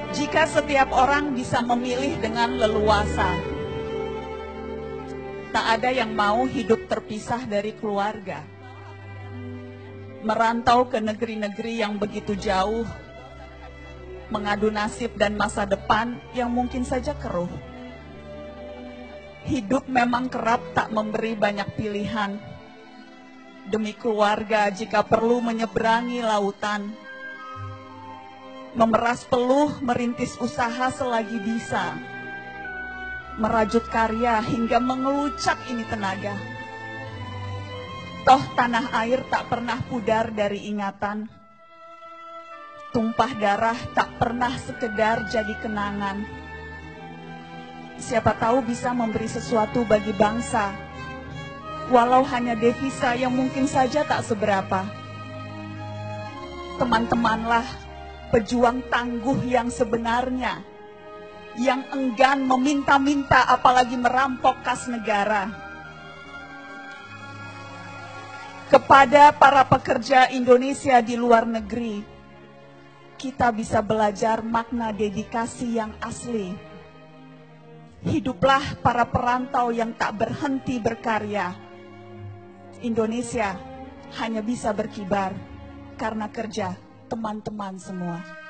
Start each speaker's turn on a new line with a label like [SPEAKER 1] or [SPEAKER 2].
[SPEAKER 1] Jika setiap orang bisa memilih dengan leluasa, tak ada yang mau hidup terpisah dari keluarga. Merantau ke negeri-negeri yang begitu jauh, mengadu nasib dan masa depan yang mungkin saja keruh. Hidup memang kerap tak memberi banyak pilihan. Demi keluarga jika perlu menyeberangi lautan, memeras peluh merintis usaha selagi bisa, merajut karya hingga mengelucak ini tenaga. Toh tanah air tak pernah pudar dari ingatan, tumpah darah tak pernah sekedar jadi kenangan. Siapa tahu bisa memberi sesuatu bagi bangsa, walau hanya devisa yang mungkin saja tak seberapa. Teman-temanlah pejuang tangguh yang sebenarnya, yang enggan meminta-minta apalagi merampok kas negara. Kepada para pekerja Indonesia di luar negeri, kita bisa belajar makna dedikasi yang asli. Hiduplah para perantau yang tak berhenti berkarya. Indonesia hanya bisa berkibar karena kerja teman-teman semua.